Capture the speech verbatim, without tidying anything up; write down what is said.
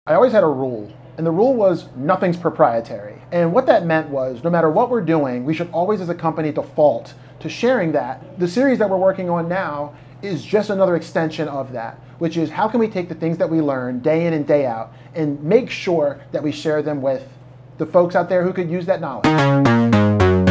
I always had a rule, and the rule was nothing's proprietary. And what that meant was no matter what we're doing, we should always as a company default to sharing that. The series that we're working on now is just another extension of that, which is how can we take the things that we learn day in and day out and make sure that we share them with the folks out there who could use that knowledge.